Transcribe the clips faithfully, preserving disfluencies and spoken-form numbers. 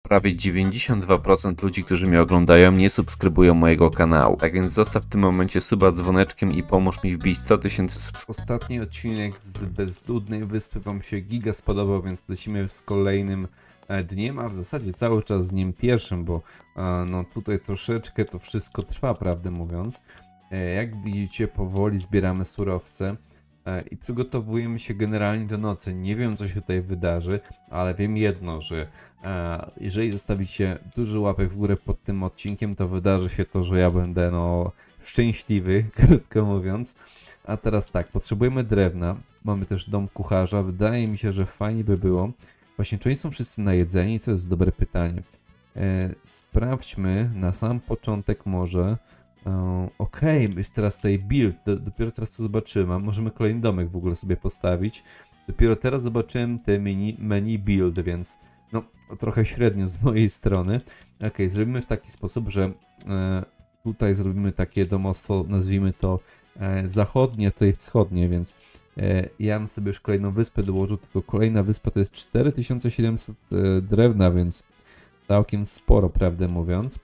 prawie dziewięćdziesiąt dwa procent ludzi, którzy mnie oglądają, nie subskrybują mojego kanału. Tak więc zostaw w tym momencie suba dzwoneczkiem i pomóż mi wbić sto tysięcy subskrypcji. Ostatni odcinek z Bezludnej Wyspy wam się giga spodobał, więc lecimy z kolejnym dniem, a w zasadzie cały czas z dniem pierwszym, bo no tutaj troszeczkę to wszystko trwa, prawdę mówiąc. Jak widzicie, powoli zbieramy surowce i przygotowujemy się generalnie do nocy. Nie wiem, co się tutaj wydarzy, ale wiem jedno, że jeżeli zostawicie dużo łapek w górę pod tym odcinkiem, to wydarzy się to, że ja będę no szczęśliwy, krótko mówiąc. A teraz tak, potrzebujemy drewna, mamy też dom kucharza. Wydaje mi się, że fajnie by było. Właśnie, czy oni są wszyscy najedzeni? To jest dobre pytanie. E, sprawdźmy na sam początek może. E, Okej, okay, jest teraz tutaj build. Do, dopiero teraz to zobaczymy. A możemy kolejny domek w ogóle sobie postawić. Dopiero teraz zobaczyłem te menu, menu build, więc no trochę średnio z mojej strony. Ok, zrobimy w taki sposób, że e, tutaj zrobimy takie domostwo, nazwijmy to e, zachodnie, tutaj wschodnie, więc e, ja bym sobie już kolejną wyspę dołożył, tylko kolejna wyspa to jest cztery tysiące siedemset e, drewna, więc całkiem sporo, prawdę mówiąc.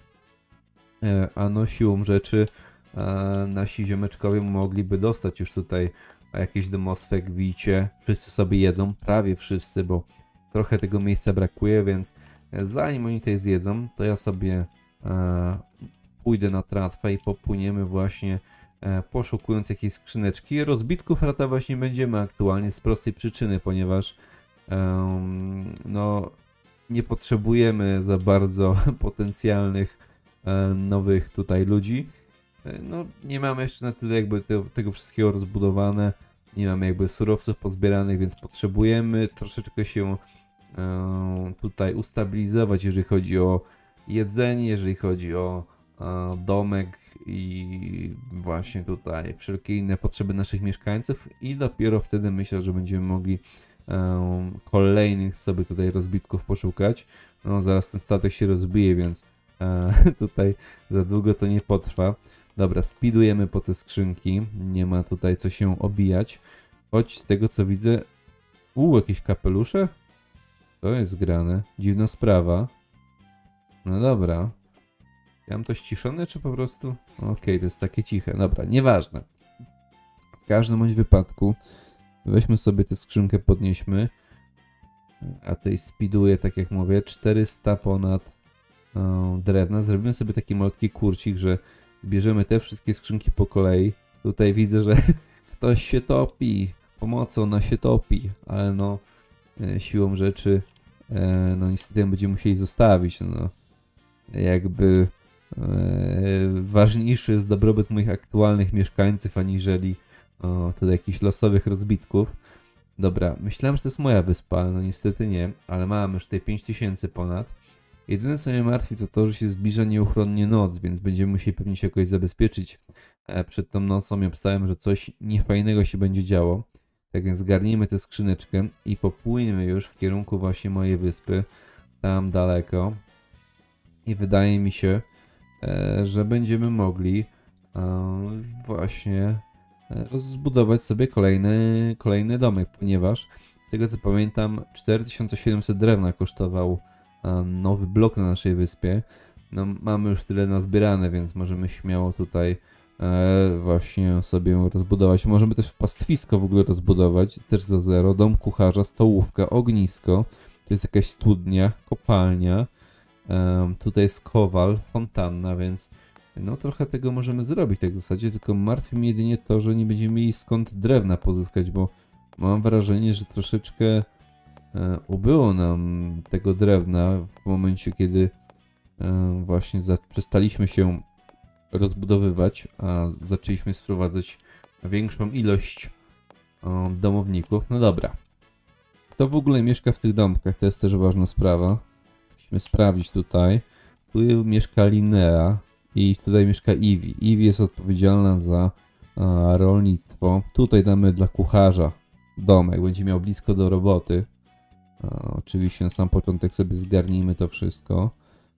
E, a no siłą rzeczy e, nasi ziomeczkowie mogliby dostać już tutaj jakieś domostwo, jak widzicie. Wszyscy sobie jedzą, prawie wszyscy, bo trochę tego miejsca brakuje, więc zanim oni tutaj zjedzą, to ja sobie e, pójdę na tratwę i popłyniemy właśnie e, poszukując jakiejś skrzyneczki. Rozbitków ratować nie będziemy aktualnie z prostej przyczyny, ponieważ e, no nie potrzebujemy za bardzo potencjalnych e, nowych tutaj ludzi. E, no nie mamy jeszcze na tyle jakby te, tego wszystkiego rozbudowane, nie mamy jakby surowców pozbieranych, więc potrzebujemy troszeczkę się e, tutaj ustabilizować, jeżeli chodzi o jedzenie, jeżeli chodzi o e, domek i właśnie tutaj wszelkie inne potrzeby naszych mieszkańców, i dopiero wtedy myślę, że będziemy mogli e, kolejnych sobie tutaj rozbitków poszukać. No zaraz ten statek się rozbije, więc e, tutaj za długo to nie potrwa. Dobra, speedujemy po te skrzynki, nie ma tutaj co się obijać. Choć z tego co widzę, uuu, jakieś kapelusze? To jest grane, dziwna sprawa. No dobra. Ja mam to ściszone, czy po prostu? Okej, okay, to jest takie ciche. Dobra, nieważne. W każdym bądź wypadku weźmy sobie tę skrzynkę, podnieśmy. A tutaj speeduje, tak jak mówię, czterysta ponad um, drewna. Zrobimy sobie taki malutki kurcik, że zbierzemy te wszystkie skrzynki po kolei. Tutaj widzę, że ktoś się topi. Pomocą, ona się topi. Ale no, e, siłą rzeczy, e, no niestety będziemy musieli zostawić. No. Jakby e, ważniejszy jest dobrobyt moich aktualnych mieszkańców, aniżeli o, tutaj jakichś losowych rozbitków. Dobra, myślałem, że to jest moja wyspa, ale no niestety nie, ale mamy już tutaj pięć tysięcy ponad. Jedyne co mnie martwi to to, że się zbliża nieuchronnie noc, więc będziemy musieli pewnie się jakoś zabezpieczyć e, przed tą nocą. Ja pisałem, że coś niefajnego się będzie działo. Tak więc zgarnijmy tę skrzyneczkę i popłyniemy już w kierunku właśnie mojej wyspy, tam daleko. I wydaje mi się, e, że będziemy mogli e, właśnie e, zbudować sobie kolejny, kolejny domek, ponieważ z tego co pamiętam cztery tysiące siedemset drewna kosztował e, nowy blok na naszej wyspie. No, mamy już tyle nazbierane, więc możemy śmiało tutaj e, właśnie sobie rozbudować. Możemy też pastwisko w ogóle rozbudować, też za zero. Dom kucharza, stołówka, ognisko, to jest jakaś studnia, kopalnia. Um, tutaj jest kowal, fontanna, więc no trochę tego możemy zrobić tak w zasadzie, tylko martwi mnie jedynie to, że nie będziemy mieli skąd drewna pozyskać, bo mam wrażenie, że troszeczkę e, ubyło nam tego drewna w momencie, kiedy e, właśnie za, przestaliśmy się rozbudowywać, a zaczęliśmy sprowadzać większą ilość e, domowników. No dobra. Kto w ogóle mieszka w tych domkach? To jest też ważna sprawa. Musimy sprawdzić tutaj. Tu mieszka Linnea i tutaj mieszka Ivy. Ivy jest odpowiedzialna za a, rolnictwo. Tutaj damy dla kucharza domek. Będzie miał blisko do roboty. A, oczywiście na sam początek sobie zgarnijmy to wszystko.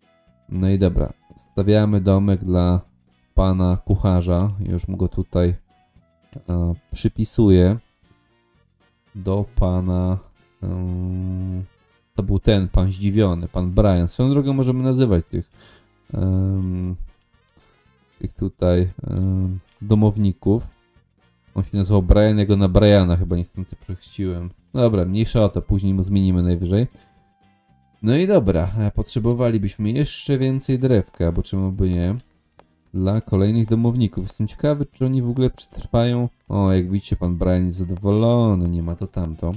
No i dobra. Stawiamy domek dla pana kucharza. Już mu go tutaj a, przypisuję. Do pana... Um, To był ten, pan zdziwiony, pan Brian. Swoją drogą możemy nazywać tych, um, tych tutaj um, domowników. On się nazywał Brian, ja go na Briana chyba niechcący przechrzciłem. Dobra, mniejsza o to, później mu zmienimy najwyżej. No i dobra, potrzebowalibyśmy jeszcze więcej drewka, bo czemu by nie, dla kolejnych domowników. Jestem ciekawy, czy oni w ogóle przetrwają. O, jak widzicie, pan Brian jest zadowolony, nie ma to tamto.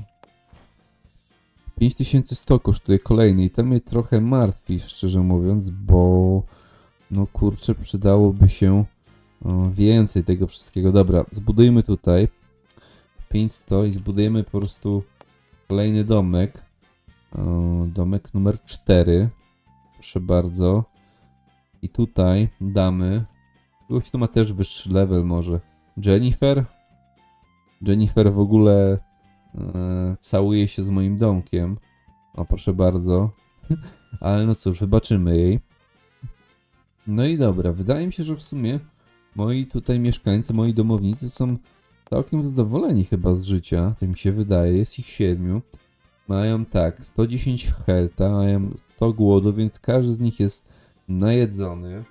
pięć tysięcy sto kosztuje kolejny i to mnie trochę martwi, szczerze mówiąc, bo no kurczę, przydałoby się o, więcej tego wszystkiego. Dobra, zbudujmy tutaj pięćset i zbudujemy po prostu kolejny domek. O, domek numer cztery. Proszę bardzo. I tutaj damy... Ktoś tu ma też wyższy level może. Jennifer? Jennifer w ogóle e, całuje się z moim domkiem. O, proszę bardzo. Ale no cóż, wybaczymy jej. No i dobra, wydaje mi się, że w sumie moi tutaj mieszkańcy, moi domownicy są całkiem zadowoleni chyba z życia. Tak mi się wydaje, jest ich siedmiu. Mają tak, sto dziesięć helta, mają sto głodu, więc każdy z nich jest najedzony.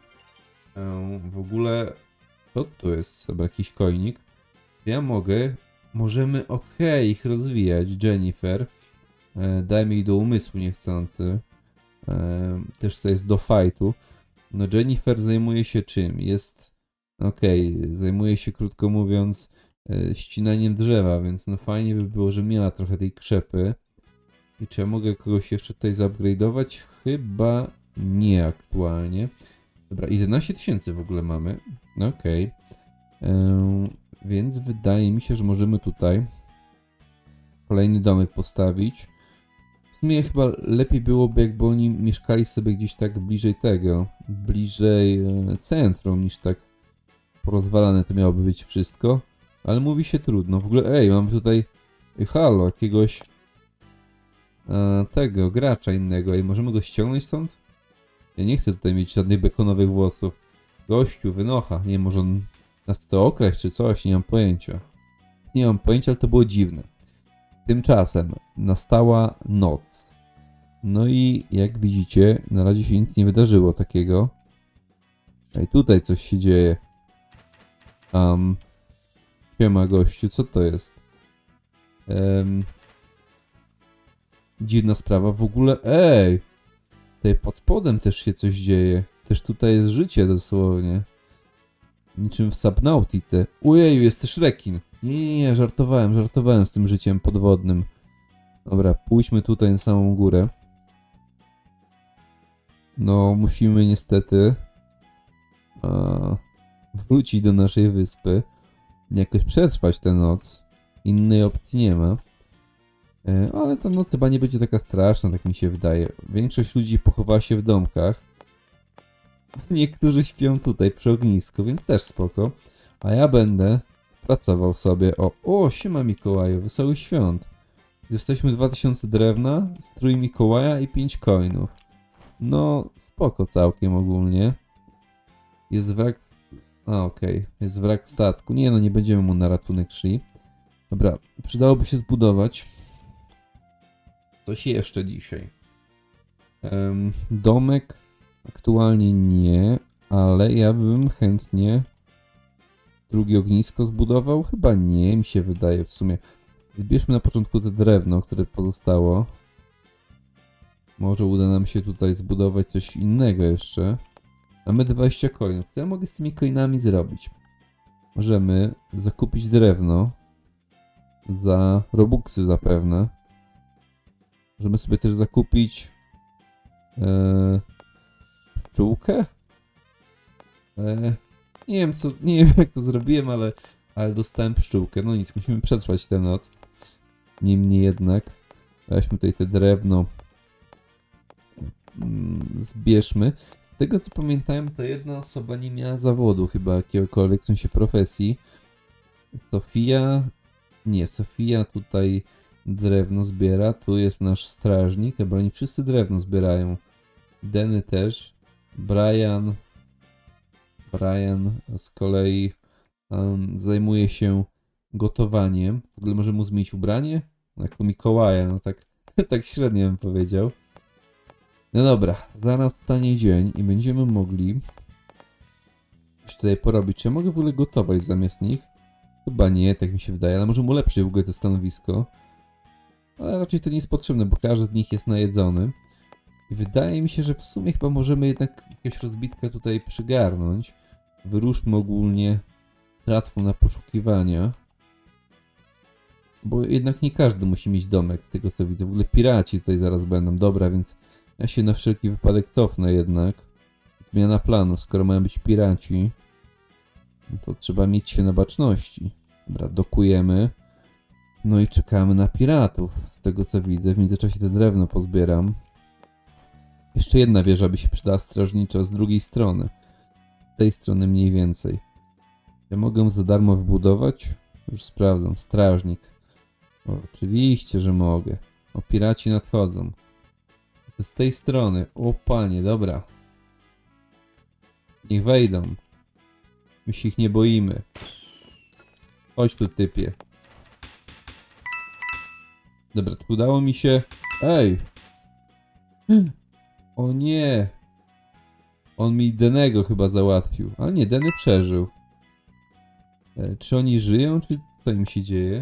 W ogóle, co tu jest? Chyba jakiś kojnik. Ja mogę, możemy, okej, okay, ich rozwijać. Jennifer, e, dajmy jej do umysłu niechcący. E, też to jest do fightu. No Jennifer zajmuje się czym? Jest, okej, okay, zajmuje się, krótko mówiąc, e, ścinaniem drzewa, więc no fajnie by było, że miała trochę tej krzepy. I czy ja mogę kogoś jeszcze tutaj zupgrade'ować? Chyba nie aktualnie. Dobra, jedenaście tysięcy w ogóle mamy. Okej. Okay. Więc wydaje mi się, że możemy tutaj kolejny domek postawić. W sumie chyba lepiej byłoby, jakby oni mieszkali sobie gdzieś tak bliżej tego, bliżej centrum, niż tak porozwalane to miałoby być wszystko. Ale mówi się trudno. W ogóle, ej, mamy tutaj, halo, jakiegoś e, tego, gracza innego. I możemy go ściągnąć stąd? Ja nie chcę tutaj mieć żadnych bekonowych włosów. Gościu, wynocha. Nie wiem, może on nas chce okraść czy coś, nie mam pojęcia. Nie mam pojęcia, ale to było dziwne. Tymczasem nastała noc. No i jak widzicie, na razie się nic nie wydarzyło takiego. Ej, tutaj coś się dzieje. Um, siema gościu, co to jest? Um, dziwna sprawa w ogóle. Ej! Tutaj pod spodem też się coś dzieje. Też tutaj jest życie dosłownie. Niczym w Subnautice. Ujeju, jest też rekin. Nie, nie, nie, żartowałem, żartowałem z tym życiem podwodnym. Dobra, pójdźmy tutaj na samą górę. No, musimy niestety a, wrócić do naszej wyspy. Jakoś przetrwać tę noc. Innej opcji nie ma. E, ale ta noc chyba nie będzie taka straszna, tak mi się wydaje. Większość ludzi pochowała się w domkach. Niektórzy śpią tutaj przy ognisku, więc też spoko. A ja będę pracował sobie. O, o, siema Mikołaju, wesołych świąt. Jesteśmy dwa tysiące drewna, strój Mikołaja i pięć coinów. No, spoko całkiem ogólnie. Jest wrak... A, okej. Okay. Jest wrak statku. Nie no, nie będziemy mu na ratunek szli. Dobra, przydałoby się zbudować coś jeszcze dzisiaj. Um, domek aktualnie nie, ale ja bym chętnie drugie ognisko zbudował. Chyba nie, mi się wydaje w sumie. Zbierzmy na początku te drewno, które pozostało. Może uda nam się tutaj zbudować coś innego jeszcze. Mamy dwadzieścia coinów. Co ja mogę z tymi coinami zrobić? Możemy zakupić drewno za robuxy zapewne. Możemy sobie też zakupić e, pszczółkę. E, nie wiem co, nie wiem jak to zrobiłem, ale, ale dostałem pszczółkę. No nic, musimy przetrwać tę noc. Niemniej jednak weźmy tutaj te drewno. Zbierzmy. Z tego co pamiętałem, to jedna osoba nie miała zawodu chyba jakiegokolwiek, w sensie profesji. Sofia... Nie, Sofia tutaj drewno zbiera. Tu jest nasz strażnik. Chyba oni wszyscy drewno zbierają. Denny też. Brian... Brian z kolei um, zajmuje się gotowaniem. W ogóle może mu zmienić ubranie? No, jako Mikołaja, no tak Tak średnio bym powiedział. No dobra, zaraz stanie dzień i będziemy mogli coś tutaj porobić. Czy ja mogę w ogóle gotować zamiast nich? Chyba nie, tak mi się wydaje, ale może ulepszyć w ogóle to stanowisko. Ale raczej to nie jest potrzebne, bo każdy z nich jest najedzony. I wydaje mi się, że w sumie chyba możemy jednak jakąś rozbitkę tutaj przygarnąć. Wyruszmy ogólnie tratwą na poszukiwania. Bo jednak nie każdy musi mieć domek, z tego co widzę. W ogóle piraci tutaj zaraz będą. Dobra, więc ja się na wszelki wypadek cofnę jednak. Zmiana planu, skoro mają być piraci, no to trzeba mieć się na baczności. Dobra, dokujemy. No i czekamy na piratów, z tego co widzę. W międzyczasie te drewno pozbieram. Jeszcze jedna wieża by się przydała strażnicza z drugiej strony. Z tej strony mniej więcej. Ja mogę za darmo wybudować? Już sprawdzam. Strażnik. O, oczywiście, że mogę. O, piraci nadchodzą. To z tej strony. O panie, dobra. Niech wejdą. My się ich nie boimy. Chodź tu, typie. Dobra, czy udało mi się... Ej! O nie! On mi Denego chyba załatwił. Ale nie, Deny przeżył. E, czy oni żyją, czy co im się dzieje?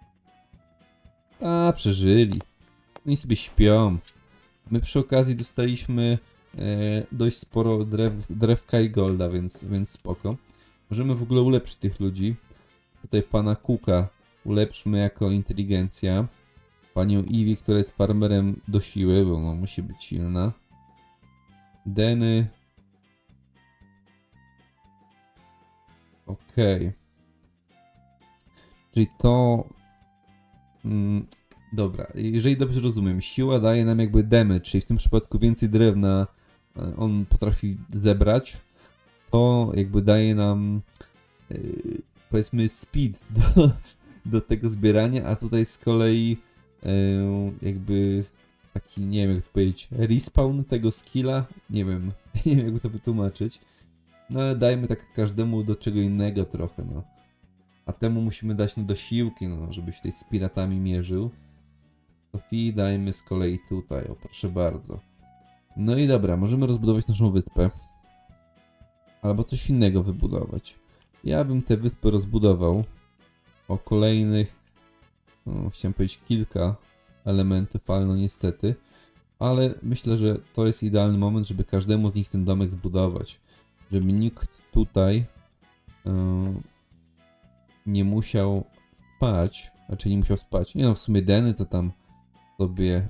A, przeżyli. Oni sobie śpią. My przy okazji dostaliśmy e, dość sporo drew, drewka i golda, więc, więc spoko. Możemy w ogóle ulepszyć tych ludzi. Tutaj pana Cooka ulepszmy jako inteligencja. Panią Ivy, która jest farmerem do siły, bo no, musi być silna. Deny. Okej. Okay. Czyli to... Mm, dobra, jeżeli dobrze rozumiem, siła daje nam jakby damage, czyli w tym przypadku więcej drewna on potrafi zebrać. To jakby daje nam yy, powiedzmy speed do, do tego zbierania, a tutaj z kolei yy, jakby taki, nie wiem jak to powiedzieć, respawn tego skilla, nie wiem, nie wiem jakby to wytłumaczyć. No ale dajmy tak każdemu do czego innego trochę, no. A temu musimy dać no, do siłki, no, żeby się tutaj z piratami mierzył. Sofii dajmy z kolei tutaj, o proszę bardzo. No i dobra, możemy rozbudować naszą wyspę. Albo coś innego wybudować. Ja bym tę wyspę rozbudował o kolejnych, no, chciałem powiedzieć kilka elementów, ale no niestety. Ale myślę, że to jest idealny moment, żeby każdemu z nich ten domek zbudować. Żeby nikt tutaj yy, nie musiał spać, znaczy nie musiał spać. Nie no, w sumie Deny to tam sobie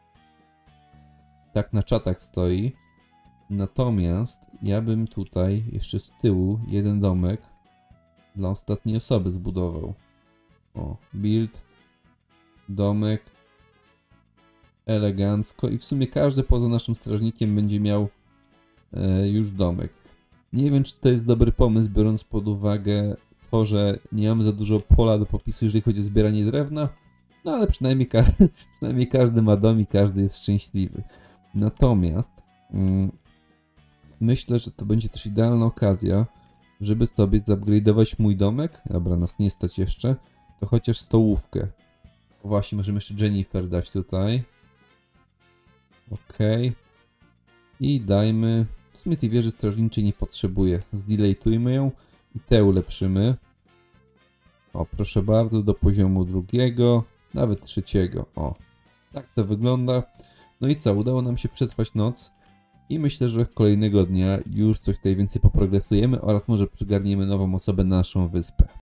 tak na czatach stoi. Natomiast ja bym tutaj jeszcze z tyłu jeden domek dla ostatniej osoby zbudował. O, build, domek, elegancko i w sumie każdy poza naszym strażnikiem będzie miał e, już domek. Nie wiem, czy to jest dobry pomysł, biorąc pod uwagę to, że nie mamy za dużo pola do popisu, jeżeli chodzi o zbieranie drewna. No ale przynajmniej, ka przynajmniej każdy ma dom i każdy jest szczęśliwy. Natomiast mm, myślę, że to będzie też idealna okazja, żeby sobie zupgrade'ować mój domek. Dobra, nas nie stać jeszcze. To chociaż stołówkę. O, właśnie, możemy jeszcze Jennifer dać tutaj. Ok. I dajmy... W sumie tej wieży strażniczej nie potrzebuję. Zdelaytujmy ją i te ulepszymy. O, proszę bardzo, do poziomu drugiego, nawet trzeciego. O, tak to wygląda. No i co, udało nam się przetrwać noc. I myślę, że kolejnego dnia już coś tutaj więcej poprogresujemy oraz może przygarniemy nową osobę na naszą wyspę.